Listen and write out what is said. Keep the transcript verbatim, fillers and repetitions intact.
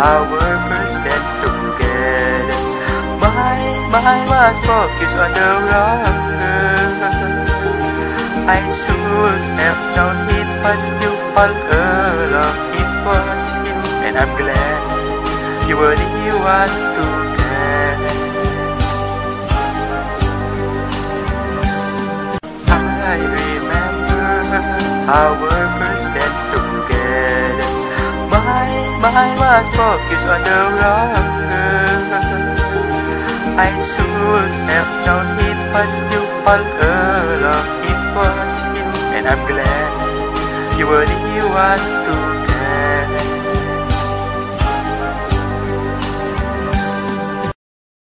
our first bench together. My, my was focused on the wrong girl. I should have known it was you all along. It was you, and I'm glad you were the one to get. I remember our first bench together. My, my was focused on the wrong girl. I should have known it was you all along. It was you, and I'm glad you were the one to